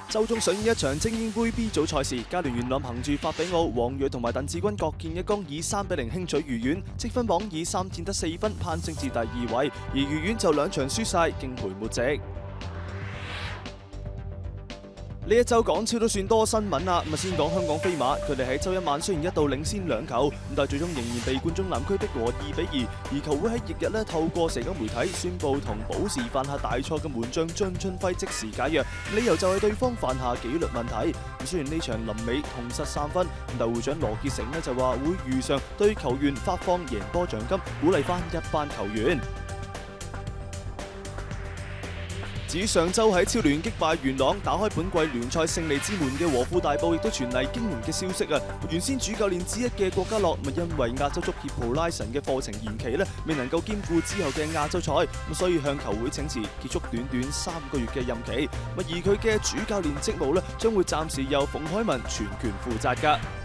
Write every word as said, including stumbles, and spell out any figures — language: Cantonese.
周中上演一場精英杯 B 組賽事，嘉聯元朗憑住法比奧、黃睿同埋鄧志軍各建一功，以三比零輕取愉園，積分榜以三戰得四分攀升至第二位，而愉園就兩場輸晒，敬陪末席。呢一週港超都算多新聞啦，咁啊先講香港飛馬，佢哋喺週一晚雖然一度領先兩球，咁但係最終仍然被冠忠南區逼和二比二，而球會喺翌日咧透過社交媒體宣布同保時犯下大錯嘅門將張春輝即時解約，理由就係對方犯下紀律問題。咁雖然呢場臨尾痛失三分，但會長羅傑成咧就話會如常對球員發放贏波獎金，鼓勵翻一班球員。至於上週喺超聯擊敗元朗，打開本季聯賽勝利之門嘅和富大埔，亦都傳嚟驚人嘅消息啊！原先主教練之一嘅郭家樂，咪因為亞洲足協普拉神嘅課程延期咧，未能夠兼顧之後嘅亞洲賽，咁所以向球會請辭，結束短短三個月嘅任期。而佢嘅主教練職務咧，將會暫時由馮海文全權負責㗎。